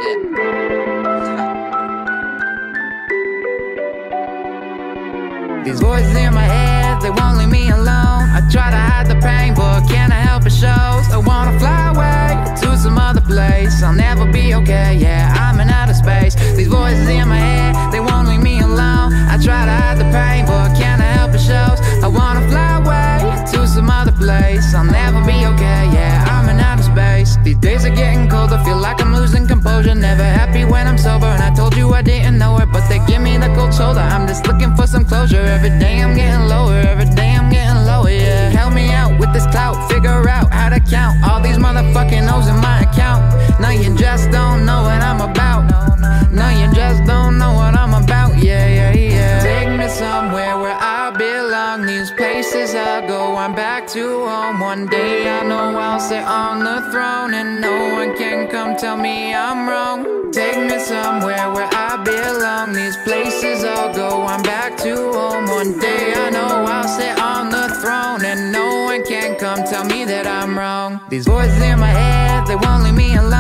muhfuckin. These voices in my head, they won't leave me alone. I try to hide the pain, but can't I help it shows. I wanna fly away to some other place. I'll never be okay, yeah, I'm in outer space. These voices in my head, they won't leave me alone. I try to hide the pain, but can't I help it shows. I wanna fly away to some other place. I'll never be okay, yeah, I'm in outer space. These days are getting colder, feel like I'm losing composure. Never happy when I'm sober, and I told you I didn't know it, but they give me the cold shoulder. I'm just looking for some closure. Every day I'm getting lower, every day I'm getting lower, yeah. Help me out with this clout, figure out how to count all these motherfucking O's in my account. No, you just don't know what I'm about. No, you just don't know what I'm about, yeah, yeah, yeah. Take me somewhere where I belong. These places I go, I'm back to home. One day I know I'll sit on the throne, and no one can come tell me I'm wrong. Take me somewhere where I belong. These places I'll go, I'm back to home. One day I know I'll sit on the throne, and no one can come tell me that I'm wrong. These voices in my head, they won't leave me alone.